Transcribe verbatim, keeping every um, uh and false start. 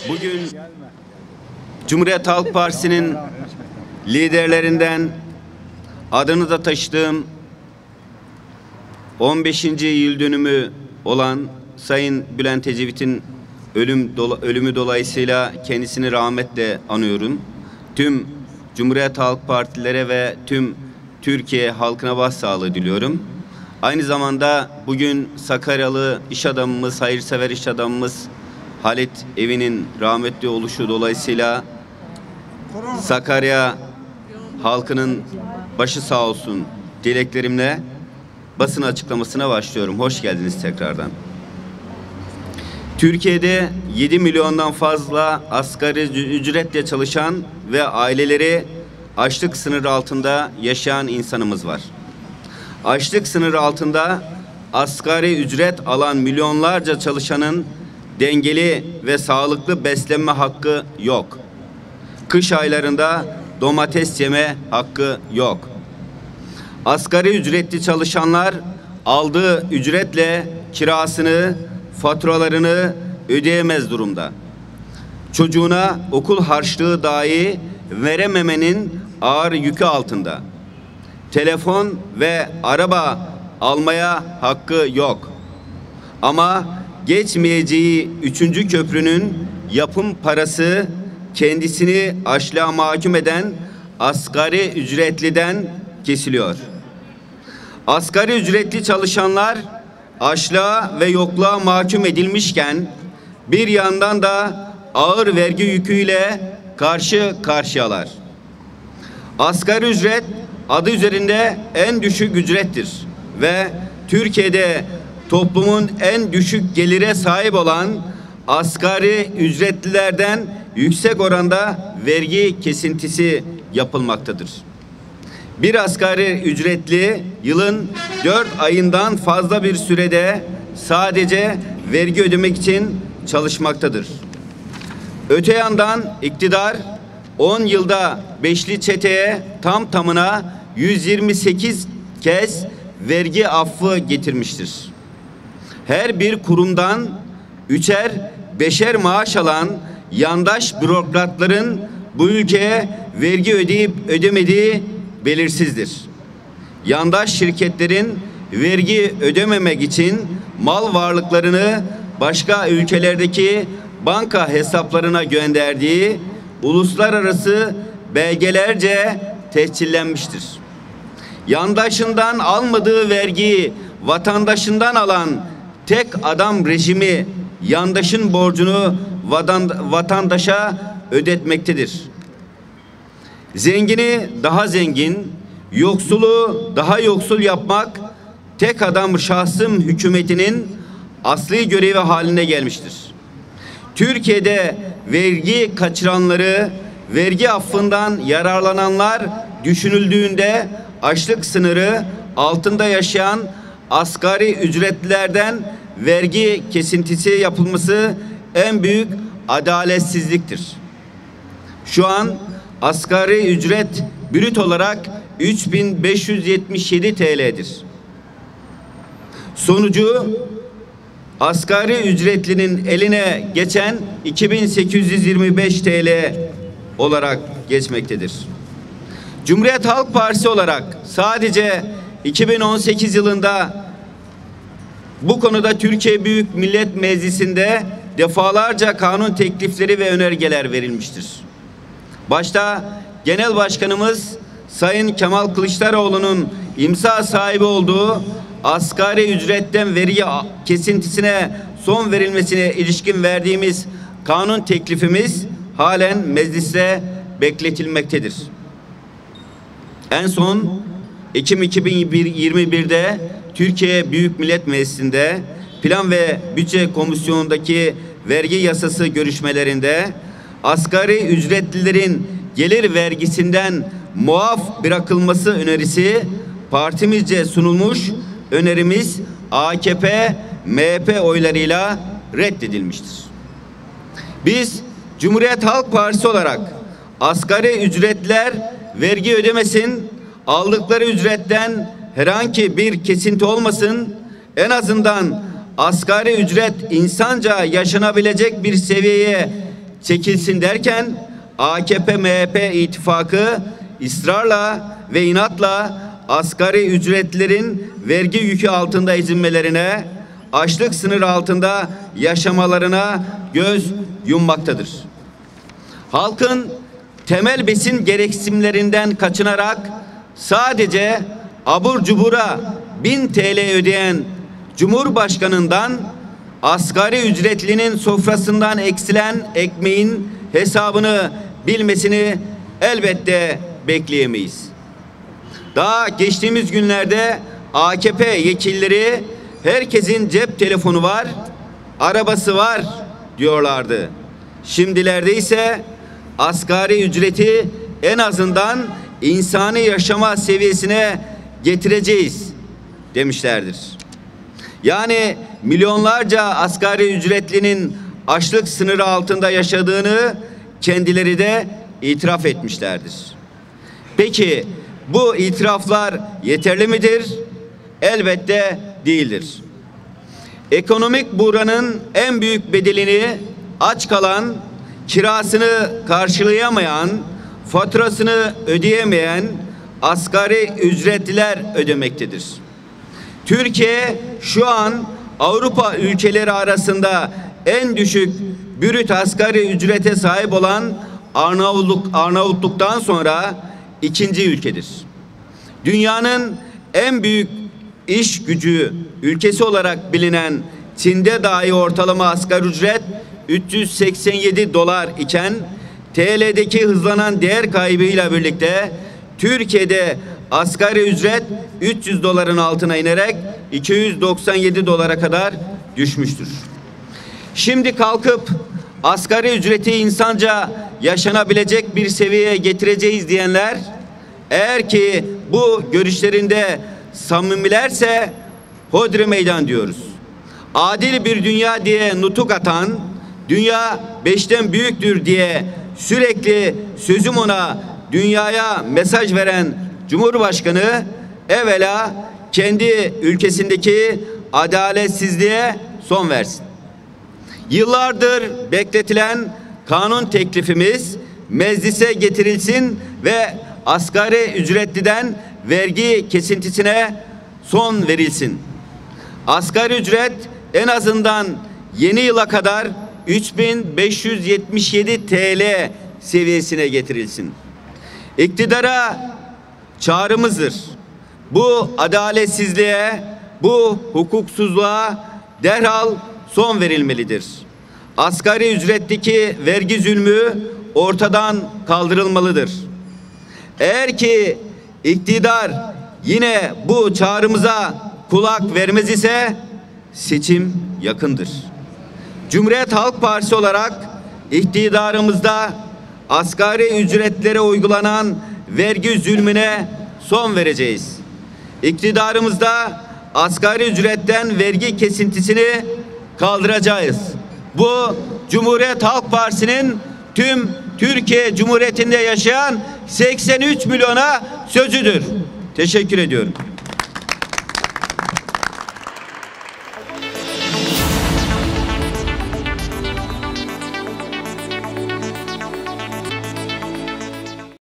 Bugün Cumhuriyet Halk Partisi'nin liderlerinden adını da taşıdığım on beşinci yıl dönümü olan Sayın Bülent Ecevit'in ölüm dola, ölümü dolayısıyla kendisini rahmetle anıyorum. Tüm Cumhuriyet Halk Partilere ve tüm Türkiye halkına başsağlığı diliyorum. Aynı zamanda bugün Sakaryalı iş adamımız, hayırsever iş adamımız Halit Evi'nin rahmetli oluşu dolayısıyla Sakarya halkının başı sağ olsun dileklerimle basın açıklamasına başlıyorum. Hoş geldiniz tekrardan. Türkiye'de yedi milyondan fazla asgari ücretle çalışan ve aileleri açlık sınırı altında yaşayan insanımız var. Açlık sınırı altında asgari ücret alan milyonlarca çalışanın dengeli ve sağlıklı beslenme hakkı yok. Kış aylarında domates yeme hakkı yok. Asgari ücretli çalışanlar aldığı ücretle kirasını, faturalarını ödeyemez durumda. Çocuğuna okul harçlığı dahi verememenin ağır yükü altında. Telefon ve araba almaya hakkı yok. Ama geçmeyeceği üçüncü köprünün yapım parası kendisini açlığa mahkum eden asgari ücretliden kesiliyor. Asgari ücretli çalışanlar açlığa ve yokluğa mahkum edilmişken bir yandan da ağır vergi yüküyle karşı karşıyalar. Asgari ücret adı üzerinde en düşük ücrettir ve Türkiye'de toplumun en düşük gelire sahip olan asgari ücretlilerden yüksek oranda vergi kesintisi yapılmaktadır. Bir asgari ücretli yılın dört ayından fazla bir sürede sadece vergi ödemek için çalışmaktadır. Öte yandan iktidar on yılda beşli çeteye tam tamına yüz yirmi sekiz kez vergi affı getirmiştir. Her bir kurumdan üçer beşer maaş alan yandaş bürokratların bu ülkeye vergi ödeyip ödemediği belirsizdir. Yandaş şirketlerin vergi ödememek için mal varlıklarını başka ülkelerdeki banka hesaplarına gönderdiği uluslararası belgelerce tescillenmiştir. Yandaşından almadığı vergiyi vatandaşından alan tek adam rejimi yandaşın borcunu vatandaşa ödetmektedir. Zengini daha zengin, yoksulu daha yoksul yapmak tek adam şahsım hükümetinin asli görevi haline gelmiştir. Türkiye'de vergi kaçıranları, vergi affından yararlananlar düşünüldüğünde açlık sınırı altında yaşayan asgari ücretlilerden vergi kesintisi yapılması en büyük adaletsizliktir. Şu an asgari ücret brüt olarak üç bin beş yüz yetmiş yedi T L'dir. Sonucu asgari ücretlinin eline geçen iki bin sekiz yüz yirmi beş T L olarak geçmektedir. Cumhuriyet Halk Partisi olarak sadece iki bin on sekiz yılında bu konuda Türkiye Büyük Millet Meclisi'nde defalarca kanun teklifleri ve önergeler verilmiştir. Başta Genel Başkanımız Sayın Kemal Kılıçdaroğlu'nun imza sahibi olduğu asgari ücretten vergi kesintisine son verilmesine ilişkin verdiğimiz kanun teklifimiz halen mecliste bekletilmektedir. En son Ekim iki bin yirmi bir'de Türkiye Büyük Millet Meclisi'nde Plan ve Bütçe Komisyonu'ndaki vergi yasası görüşmelerinde asgari ücretlilerin gelir vergisinden muaf bırakılması önerisi partimizce sunulmuş, önerimiz A K P, M H P oylarıyla reddedilmiştir. Biz Cumhuriyet Halk Partisi olarak asgari ücretliler vergi ödemesin, aldıkları ücretten herhangi bir kesinti olmasın, en azından asgari ücret insanca yaşanabilecek bir seviyeye çekilsin derken A K P M H P ittifakı ısrarla ve inatla asgari ücretlilerin vergi yükü altında ezilmelerine, açlık sınırı altında yaşamalarına göz yummaktadır. Halkın temel besin gereksinimlerinden kaçınarak sadece abur cubura bin T L ödeyen Cumhurbaşkanından asgari ücretlinin sofrasından eksilen ekmeğin hesabını bilmesini elbette bekleyemeyiz. Daha geçtiğimiz günlerde A K P yetkilileri herkesin cep telefonu var, arabası var diyorlardı. Şimdilerde ise asgari ücreti en azından insani yaşama seviyesine getireceğiz demişlerdir. Yani milyonlarca asgari ücretlinin açlık sınırı altında yaşadığını kendileri de itiraf etmişlerdir. Peki bu itiraflar yeterli midir? Elbette değildir. Ekonomik buhranın en büyük bedelini aç kalan, kirasını karşılayamayan, faturasını ödeyemeyen asgari ücretliler ödemektedir. Türkiye şu an Avrupa ülkeleri arasında en düşük brüt asgari ücrete sahip olan Arnavutluk, Arnavutluk'tan sonra ikinci ülkedir. Dünyanın en büyük iş gücü ülkesi olarak bilinen Çin'de dahi ortalama asgari ücret üç yüz seksen yedi dolar iken T L'deki hızlanan değer kaybıyla birlikte Türkiye'de asgari ücret üç yüz doların altına inerek iki yüz doksan yedi dolara kadar düşmüştür. Şimdi kalkıp asgari ücreti insanca yaşanabilecek bir seviyeye getireceğiz diyenler, eğer ki bu görüşlerinde samimilerse hodri meydan diyoruz. Adil bir dünya diye nutuk atan, dünya beşten büyüktür diye sürekli sözüm ona dünyaya mesaj veren Cumhurbaşkanı evvela kendi ülkesindeki adaletsizliğe son versin. Yıllardır bekletilen kanun teklifimiz meclise getirilsin ve asgari ücretliden vergi kesintisine son verilsin. Asgari ücret en azından yeni yıla kadar üç bin beş yüz yetmiş yedi T L seviyesine getirilsin. İktidara çağrımızdır. Bu adaletsizliğe, bu hukuksuzluğa derhal son verilmelidir. Asgari ücretteki vergi zulmü ortadan kaldırılmalıdır. Eğer ki iktidar yine bu çağrımıza kulak vermez ise seçim yakındır. Cumhuriyet Halk Partisi olarak iktidarımızda asgari ücretlere uygulanan vergi zulmüne son vereceğiz. İktidarımızda asgari ücretten vergi kesintisini kaldıracağız. Bu Cumhuriyet Halk Partisi'nin tüm Türkiye Cumhuriyeti'nde yaşayan seksen üç milyona sözüdür. Teşekkür ediyorum.